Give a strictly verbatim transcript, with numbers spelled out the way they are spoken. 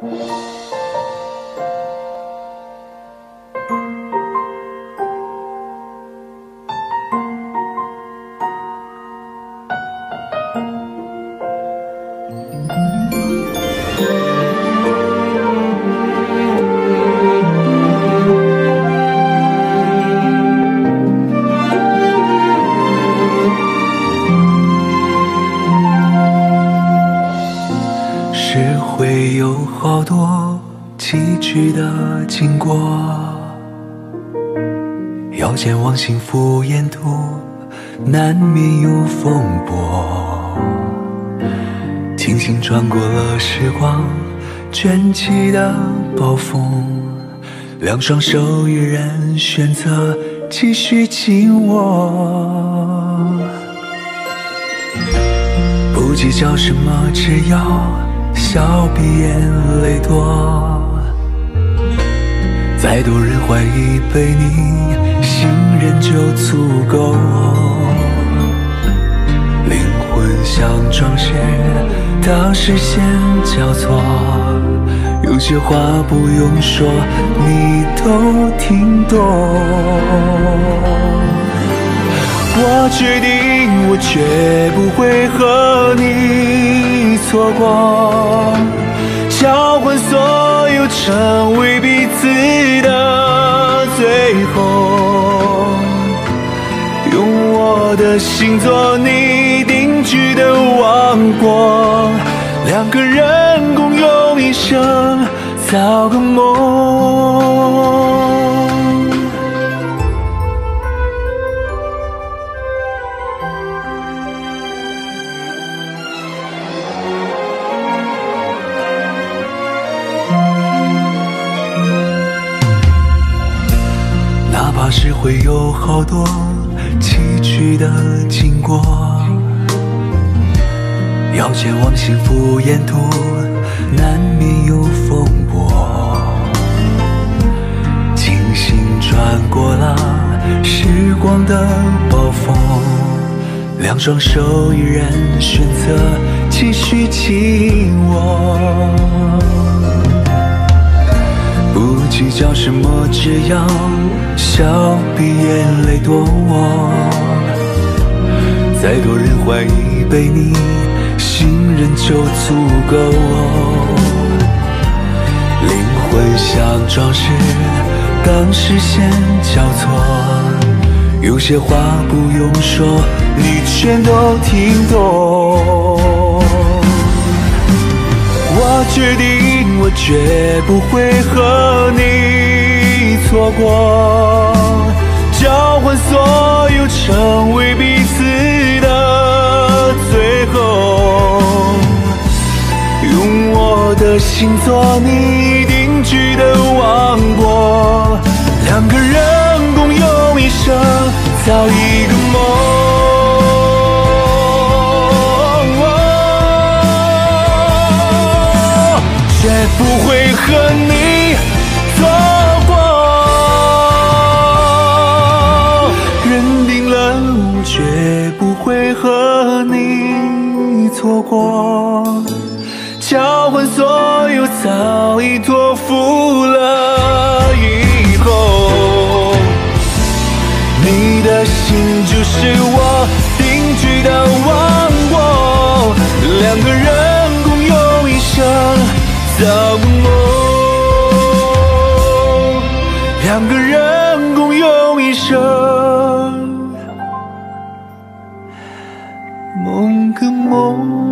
是会有好多崎岖的经过，要前往幸福沿途，难免有风波。庆幸穿过了时光卷起的暴风，两双手依然选择继续紧握。不计较什么，只要笑闭眼泪多。再多人怀疑被你信任就足够。灵魂像装饰，当视线交错，有些话不用说，你都听懂。我决定，我绝不会和你错过，交换所有，成为彼此的最后。用我的心做你定居的王国，两个人共用一生，造个梦。哪怕是会有好多崎岖的经过，要前往幸福沿途，难免有风波。庆幸穿过了时光的暴风，两双手依然选择继续紧握。不计较什么，只要笑闭眼泪多。再多人怀疑被你信任就足够。灵魂像装饰，当视线交错，有些话不用说，你全都听懂。我决定，我绝不会和你错过，交换所有，成为彼此的最后。用我的心做你定居的王国，两个人共用一生，造一个梦。绝不会和你错过，认定了我绝不会和你错过，交换所有，早已托付了以后。你的心就是我定居的王国，两个人共用一生，造个梦，两个人共用一生，梦个梦。